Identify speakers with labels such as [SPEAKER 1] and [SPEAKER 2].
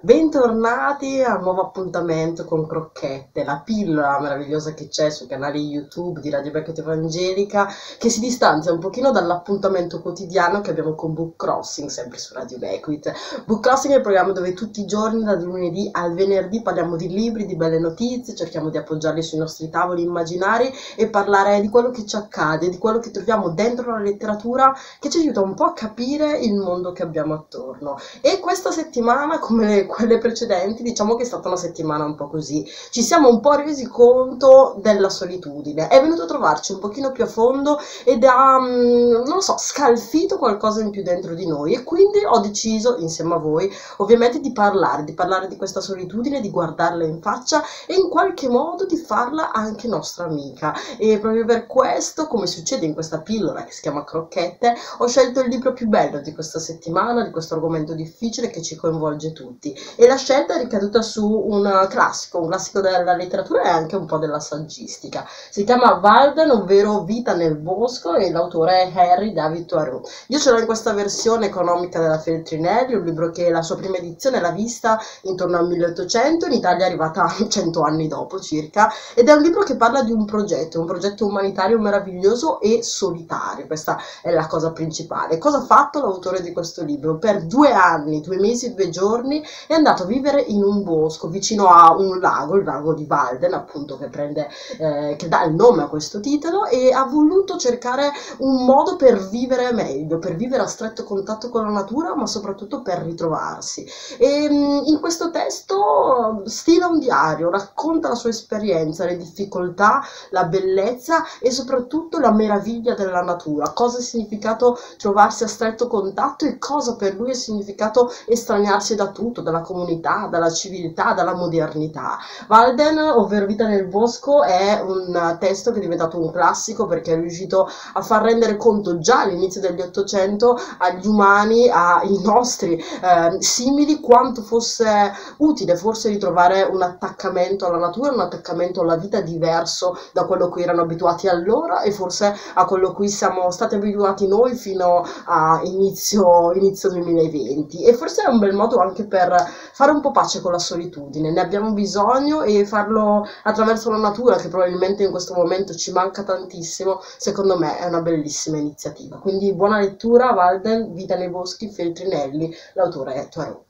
[SPEAKER 1] Bentornati a un nuovo appuntamento con Crocchette, la pillola meravigliosa che c'è sui canali YouTube di Radio Beckett Evangelica, che si distanzia un pochino dall'appuntamento quotidiano che abbiamo con Book Crossing, sempre su Radio Beckett. Book Crossing è il programma dove tutti i giorni, dal lunedì al venerdì, parliamo di libri, di belle notizie, cerchiamo di appoggiarli sui nostri tavoli immaginari e parlare di quello che ci accade, di quello che troviamo dentro la letteratura, che ci aiuta un po' a capire il mondo che abbiamo attorno. E questa settimana, come quelle precedenti, diciamo che è stata una settimana un po' così. Ci siamo un po' resi conto della solitudine. È venuto a trovarci un pochino più a fondo ed ha, non lo so, scalfito qualcosa in più dentro di noi. E quindi ho deciso, insieme a voi, ovviamente di parlare di questa solitudine, di guardarla in faccia e in qualche modo di farla anche nostra amica. E proprio per questo, come succede in questa pillola che si chiama Crocchette, ho scelto il libro più bello di questa settimana, di questo argomento difficile che ci coinvolge tutti. E la scelta è ricaduta su un classico della letteratura e anche un po' della saggistica. Si chiama Walden, ovvero Vita nel bosco, e l'autore è Henry David Thoreau. Io ce l'ho in questa versione economica della Feltrinelli, un libro che la sua prima edizione l'ha vista intorno al 1800, in Italia è arrivata 100 anni dopo circa, ed è un libro che parla di un progetto umanitario meraviglioso e solitario. Questa è la cosa principale. Cosa ha fatto l'autore di questo libro? Per 2 anni, 2 mesi e 2 giorni è andato a vivere in un bosco vicino a un lago, il lago di Walden, appunto, che dà il nome a questo titolo, e ha voluto cercare un modo per vivere meglio, per vivere a stretto contatto con la natura, ma soprattutto per ritrovarsi. E in questo testo stila un diario, racconta la sua esperienza, le difficoltà, la bellezza e soprattutto la meraviglia della natura, cosa ha significato trovarsi a stretto contatto e cosa per lui ha significato estraniarsi da tutto, dalla comunità, dalla civiltà, dalla modernità. Walden, ovvero Vita nel bosco, è un testo che è diventato un classico perché è riuscito a far rendere conto già all'inizio degli 800 agli umani, ai nostri simili, quanto fosse utile forse ritrovare un attaccamento alla natura, un attaccamento alla vita diverso da quello a cui erano abituati allora e forse a quello a cui siamo stati abituati noi fino a inizio 2020. E forse è un bel modo anche per fare un po' pace con la solitudine, ne abbiamo bisogno, e farlo attraverso la natura, che probabilmente in questo momento ci manca tantissimo, secondo me è una bellissima iniziativa. Quindi buona lettura, Walden, Vita nei boschi, Feltrinelli, l'autore è Thoreau.